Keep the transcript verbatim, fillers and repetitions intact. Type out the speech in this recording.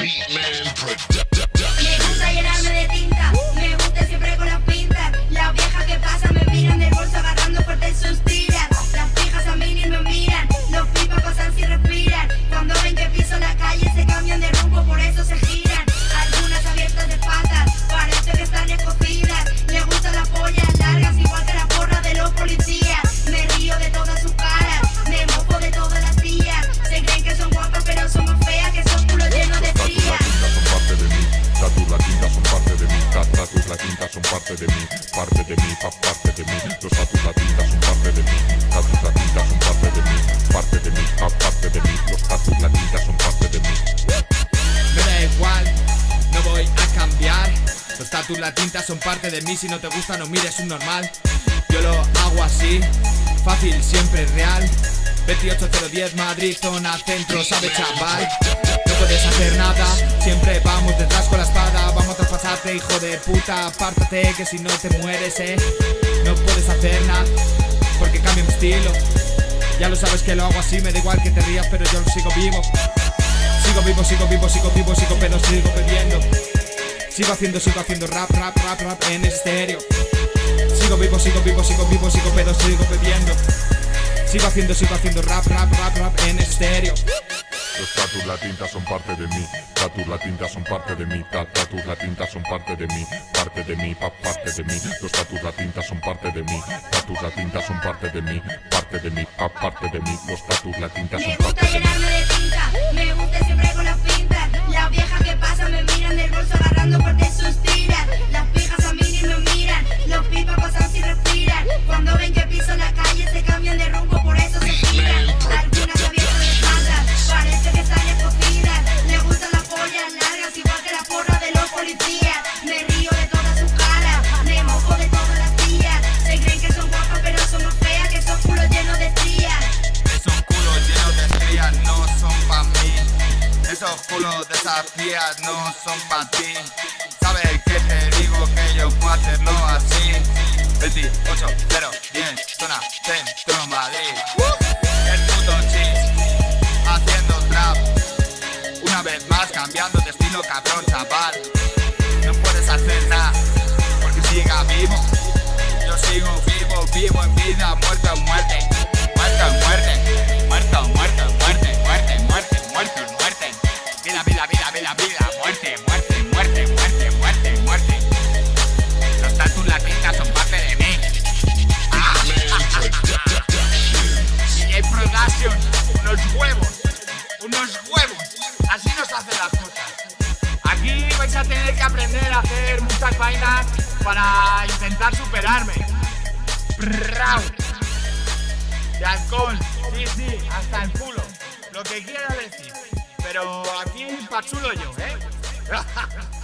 Me gusta llenarme de tinta, me gusta siempre con las pintas. Las viejas que pasan me miran del bolso agarrando fuerte sus tiras. Las fijas a mí ni me miran, los pipas pasan sin respirar. Cuando ven que piso la calle se cambian de rumbo, por eso se giran. Algunas abiertas de patas, parece que están escogidas. Les gustan las pollas largas igual que la porra de los policías. Me río de todas sus caras, me mofo de todas las tías. Se creen que son guapas pero son más feas que esos culos llenos de frías. Tatus la tinta son parte de mí, tatus la tinta son parte de mí, parte de mí, pa parte de mí. Los tatus la tinta son parte de mí, tatus la tinta son parte de mí, parte de mí, pa parte de mí. Los tatus la tinta son parte de mí. Me da igual, no voy a cambiar. Los tatus la tinta son parte de mí, si no te gusta no mires un normal. Yo lo hago así, fácil, siempre real. veintiocho cero diez Madrid, zona centro, sabe chaval. No puedes hacer nada, siempre vamos detrás con la espada. Vamos a traspasarte, hijo de puta, apártate que si no te mueres, eh. No puedes hacer nada, porque cambio mi estilo. Ya lo sabes que lo hago así, me da igual que te rías, pero yo sigo vivo. Sigo vivo, sigo vivo, sigo vivo, sigo pero sigo bebiendo. Sigo haciendo, sigo haciendo rap, rap, rap, rap en estéreo. Sigo vivo, sigo vivo, sigo vivo, sigo pero sigo bebiendo. Sigo haciendo, sigo haciendo rap, rap, rap, rap en estéreo. Los tatus la tinta son parte de mí, tatus la tinta son parte de mí, tatus la tinta son parte de mí, parte de mí, pa parte de mí. Los tatus la tinta son parte de mí, tatus la tinta son parte de mí, parte de mí, pa parte de mí. Los tatus la tinta son Me gusta parte de mí. llenarme de tinta, me gusta siempre con las pintas. Las viejas que pasan me miran del bolso agarrando fuerte sus tiras. Las pijas a mí ni me miran, los pipas pasan sin respirar. Cuando ven que piso la calle se cambian de rumbo, por eso se giran. Algunas abiertas de patas, parece que están escogidas. Les gustan las pollas largas igual que la porra de los policías. Me río de todas sus caras, me mofo de todas las tías. Se creen que son guapas pero son más feas que esos culos llenos de estrías. Esos culos llenos de estrías no son pa' mí. Esos culos de esas tías no son pa' ti. ¿Sabes qué te digo? Que yo puedo hacerlo así. veintiocho cero diez, zona centro Madrid. El puto chis, haciendo trap. Una vez más cambiando de estilo, cabrón, chaval. No puedes hacer nada, porque siga vivo. Yo sigo vivo, vivo en vida, muerto en muerte. Muerto en muerte, muerto, muerto, muerte, muerte, muerte, muerto en muerte. Vida, vida, vida, vida, vida, muerte, muerte, muerte, muerte, muerte, muerte. Los tatus la tinta son parte de mí. Ah, D J Production, unos huevos, unos huevos. Así nos hacen las cosas. Aquí vais a tener que aprender a hacer muchas vainas para intentar superarme. Brrrau. De alcohol, sí, sí, hasta el culo. Lo que quiera decir. Pero aquí pa' chulo yo, ¿eh?